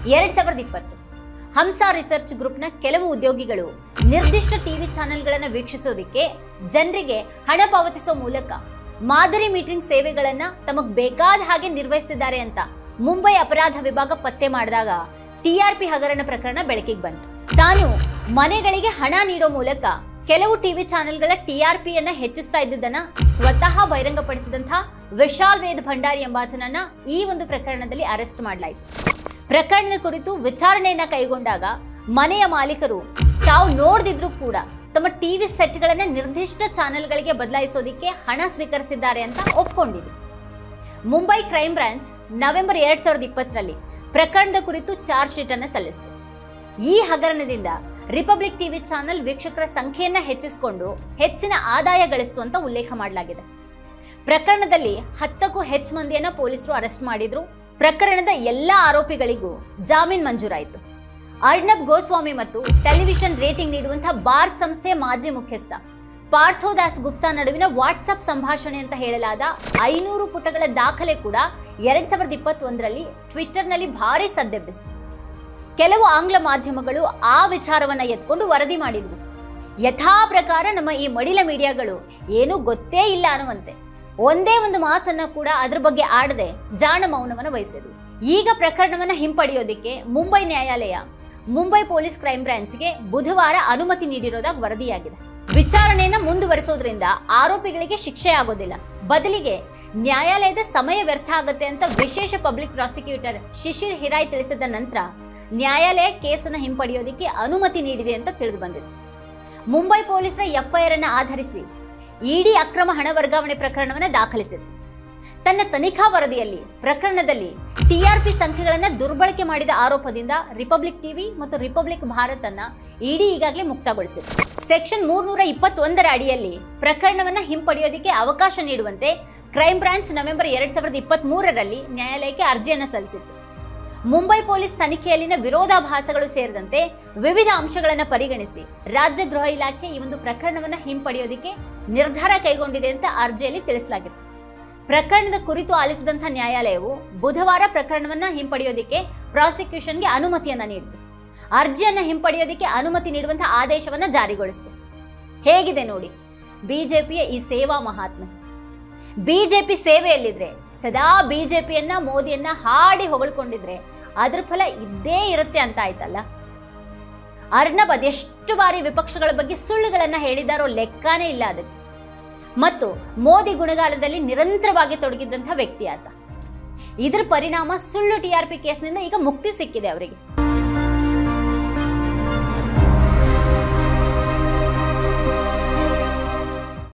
2020 Hamsa research ಗ್ರೂಪ್ನ ಕೆಲವು ಉದ್ಯೋಗಿಗಳು ನಿರ್ದಿಷ್ಟ ಟಿವಿ ಚಾನೆಲ್ಗಳನ್ನು ವೀಕ್ಷಿಸೋದಕ್ಕೆ ಜನರಿಗೆ ಹಣ ಪಾವತಿಸುವ ಮೂಲಕ ಮಾದರಿ ಮೀಟಿಂಗ್ ಸೇವೆಗಳನ್ನ ತಮಗೆ ಬೇಕಾದ ಹಾಗೆ ನಿರ್ವಹಿಸುತ್ತಿದ್ದಾರೆ ಅಂತ ಮುಂಬೈ ಅಪರಾಧ ವಿಭಾಗ ಪತ್ತೆ ಮಾಡಿದಾಗ ಟಿಆರ್ಪಿ ಹಗರಣ ಪ್ರಕರಣ ಬೆಳಕಿಗೆ ಬಂತು. ತಾನು ಮನೆಗಳಿಗೆ ಹಣ ನೀಡೋ ಮೂಲಕ ಕೆಲವು ಟಿವಿ ಚಾನೆಲ್ಗಳ ಟಿಆರ್ಪಿಯನ್ನ ಹೆಚ್ಚಿಸ್ತಾ ಇದ್ದಿದ್ದನ್ನ ಸ್ವತಃ ಬಹಿರಂಗಪಡಿಸಿದಂತಹ ವಿಶಾಲ್ ವೇದ್ ಭಂಡಾರಿ ಎಂಬಾತನನ್ನ ಈ ಒಂದು ಪ್ರಕರಣದಲ್ಲಿ ಅರೆಸ್ಟ್ ಮಾಡಲಾಯಿತು. ಪ್ರಕರಣದ ಕುರಿತು ವಿಚಾರಣೆಯನ್ನ ಕೈಗೊಂಡಾಗ ಮನೆಯ ಮಾಲೀಕರು ತಾವು ನೋಡದಿದ್ರು ಕೂಡ ತಮ್ಮ ಟಿವಿ ಸೆಟ್ಗಳನ್ನ ನಿರ್ದಿಷ್ಟ ಚಾನೆಲ್ಗಳಿಗೆ ಬದಲಾಯಿಸೋದಿಕ್ಕೆ ಹಣ ಸ್ವೀಕರಿಸಿದ್ದಾರೆ ಅಂತ ಒಪ್ಕೊಂಡಿದ್ರು. ಮುಂಬೈ ಕ್ರೈಮ್ ಬ್ರಾಂಚ್ ನವೆಂಬರ್ 2020ರಲ್ಲಿ ಪ್ರಕರಣದ ಕುರಿತು ಚಾರ್ಜ್ ಶೀಟ್ ಅನ್ನು ಸಲ್ಲಿಸಿತು. ಈ ಹಗರಣದಿಂದ ರಿಪಬ್ಲಿಕ್ ಟಿವಿ ಚಾನೆಲ್ ವೀಕ್ಷಕರ ಸಂಖ್ಯೆಯನ್ನ ಹೆಚ್ಚಿಸಿಕೊಂಡು ಹೆಚ್ಚಿನ ಆದಾಯ ಗಳಿಸಿತು ಅಂತ ಉಲ್ಲೇಖ ಮಾಡಲಾಗಿದೆ. ಪ್ರಕರಣದಲ್ಲಿ 10ಕ್ಕೂ ಹೆಚ್ಚು ಮಂದಿಯನ್ನ ಪೊಲೀಸರು ಅರೆಸ್ಟ್ ಮಾಡಿದ್ರು. ಪ್ರಕರಣದ ಎಲ್ಲ ಆರೋಪಿಗಳಿಗೂ ಜಾಮೀನು ಮಂಜೂರಾಯಿತು. ಅರ್ಣಬ್ ಗೋಸ್ವಾಮಿ ಮತ್ತು ಟೆಲಿವಿಷನ್ ರೇಟಿಂಗ್ ನೀಡುವಂತಹ ಬಾರ್ಕ್ ಸಂಸ್ಥೆಯ ಮಾಜಿ ಮುಖ್ಯಸ್ಥ ಪಾರ್ಥೋದಾಸ್ ಗುಪ್ತಾ ನಡುವಿನ ವಾಟ್ಸ್ಆಪ್ ಸಂಭಾಷಣೆ ಅಂತ ಹೇಳಲಾದ 500 ಪುಟಗಳ ದಾಖಲೆ ಕೂಡ 2021ರಲ್ಲಿ ಟ್ವಿಟರ್ನಲ್ಲಿ ಭಾರಿ ಸದ್ದೆಬ್ಬಿಸಿತು. ಕೆಲವು ಆಂಗ್ಲ ಮಾಧ್ಯಮಗಳು ಆ ವಿಚಾರವನ್ನ ಎತ್ಕೊಂಡು ವರದಿ ಮಾಡಿದ್ವು. ಯಥಾ ಪ್ರಕಾರ ನಮ್ಮ ಈ ಮಡಿಲ ಮೀಡಿಯಾಗಳು ಏನೂ ಗೊತ್ತೇ ಇಲ್ಲ ಅನ್ನುವಂತೆ ಒಂದೇ ಒಂದು ಮಾತನ್ನ ಕೂಡ ಅದ್ರ ಬಗ್ಗೆ ಆಡದೆ ಜಾಣ ಮೌನವನ್ನು ವಹಿಸಿದ್ವು. ಈಗ ಪ್ರಕರಣವನ್ನ ಹಿಂಪಡೆಯೋದಿಕ್ಕೆ ಮುಂಬೈ ನ್ಯಾಯಾಲಯ ಮುಂಬೈ ಪೊಲೀಸ್ ಕ್ರೈಮ್ ಬ್ರಾಂಚ್ಗೆ ಬುಧವಾರ ಅನುಮತಿ ನೀಡಿರೋದಾಗಿ ವರದಿಯಾಗಿದೆ. ವಿಚಾರಣೆಯನ್ನ ಮುಂದುವರಿಸೋದ್ರಿಂದ ಆರೋಪಿಗಳಿಗೆ ಶಿಕ್ಷೆ ಆಗೋದಿಲ್ಲ, ಬದಲಿಗೆ ನ್ಯಾಯಾಲಯದ ಸಮಯ ವ್ಯರ್ಥ ಆಗುತ್ತೆ ಅಂತ ವಿಶೇಷ ಪಬ್ಲಿಕ್ ಪ್ರಾಸಿಕ್ಯೂಟರ್ ಶಿಶಿರ್ ಹಿರಾಯ್ ತಿಳಿಸಿದ ನಂತರ ನ್ಯಾಯಾಲಯ ಕೇಸನ್ನ ಹಿಂಪಡೆಯೋದಿಕ್ಕೆ ಅನುಮತಿ ನೀಡಿದೆ ಅಂತ ತಿಳಿದು ಬಂದಿದೆ. ಮುಂಬೈ ಪೊಲೀಸರ ಎಫ್ಐಆರ್ ಅನ್ನು ಆಧರಿಸಿ ಇಡಿ ಅಕ್ರಮ ಹಣ ವರ್ಗಾವಣೆ ಪ್ರಕರಣವನ್ನು ದಾಖಲಿಸಿತ್ತು. ತನ್ನ ತನಿಖಾ ವರದಿಯಲ್ಲಿ ಪ್ರಕರಣದಲ್ಲಿ ಟಿಆರ್ಪಿ ಸಂಖ್ಯೆಗಳನ್ನು ದುರ್ಬಳಕೆ ಮಾಡಿದ ಆರೋಪದಿಂದ ರಿಪಬ್ಲಿಕ್ ಟಿವಿ ಮತ್ತು ರಿಪಬ್ಲಿಕ್ ಭಾರತ್ ಅನ್ನ ಇಡಿ ಈಗಾಗಲೇ ಮುಕ್ತಗೊಳಿಸಿತ್ತು. ಸೆಕ್ಷನ್ 321ರ ಅಡಿಯಲ್ಲಿ ಪ್ರಕರಣವನ್ನ ಹಿಂಪಡೆಯೋದಕ್ಕೆ ಅವಕಾಶ ನೀಡುವಂತೆ ಕ್ರೈಮ್ ಬ್ರಾಂಚ್ ನವೆಂಬರ್ 2023ರಲ್ಲಿ ನ್ಯಾಯಾಲಯಕ್ಕೆ ಅರ್ಜಿಯನ್ನು ಸಲ್ಲಿಸಿತ್ತು. ಮುಂಬೈ ಪೊಲೀಸ್ ತನಿಖೆಯಲ್ಲಿನ ವಿರೋಧಾಭಾಸಗಳು ಸೇರಿದಂತೆ ವಿವಿಧ ಅಂಶಗಳನ್ನು ಪರಿಗಣಿಸಿ ರಾಜ್ಯ ಗೃಹ ಇಲಾಖೆ ಈ ಒಂದು ಪ್ರಕರಣವನ್ನ ಹಿಂಪಡೆಯೋದಕ್ಕೆ ನಿರ್ಧಾರ ಕೈಗೊಂಡಿದೆ ಅಂತ ಅರ್ಜಿಯಲ್ಲಿ ತಿಳಿಸಲಾಗಿತ್ತು. ಪ್ರಕರಣದ ಕುರಿತು ಆಲಿಸಿದಂತಹ ನ್ಯಾಯಾಲಯವು ಬುಧವಾರ ಪ್ರಕರಣವನ್ನ ಹಿಂಪಡೆಯೋದಕ್ಕೆ ಪ್ರಾಸಿಕ್ಯೂಷನ್ಗೆ ಅನುಮತಿಯನ್ನ ನೀಡಿತು. ಅರ್ಜಿಯನ್ನ ಹಿಂಪಡೆಯೋದಕ್ಕೆ ಅನುಮತಿ ನೀಡುವಂತಹ ಆದೇಶವನ್ನ ಜಾರಿಗೊಳಿಸಿತು. ಹೇಗಿದೆ ನೋಡಿ ಬಿಜೆಪಿಯ ಈ ಸೇವಾ ಮಹಾತ್ಮೆ. ಬಿಜೆಪಿ ಸೇವೆಯಲ್ಲಿದ್ರೆ ಸದಾ ಬಿಜೆಪಿಯನ್ನ ಮೋದಿಯನ್ನ ಹಾಡಿ ಹೊಗಳಿಕೊಂಡಿದ್ರೆ ಅದ್ರ ಫಲ ಇದ್ದೇ ಇರುತ್ತೆ ಅಂತ ಆಯ್ತಲ್ಲ. ಅರ್ಣಬ್ ಅದೆಷ್ಟು ಬಾರಿ ವಿಪಕ್ಷಗಳ ಬಗ್ಗೆ ಸುಳ್ಳುಗಳನ್ನ ಹೇಳಿದಾರೋ ಲೆಕ್ಕನೇ ಇಲ್ಲ ಅದಕ್ಕೆ. ಮತ್ತು ಮೋದಿ ಗುಣಗಾನದಲ್ಲಿ ನಿರಂತರವಾಗಿ ತೊಡಗಿದ್ದಂತಹ ವ್ಯಕ್ತಿ ಆತ. ಇದ್ರ ಪರಿಣಾಮ ಸುಳ್ಳು ಟಿಆರ್ಪಿ ಕೇಸ್ನಿಂದ ಈಗ ಮುಕ್ತಿ ಸಿಕ್ಕಿದೆ ಅವರಿಗೆ.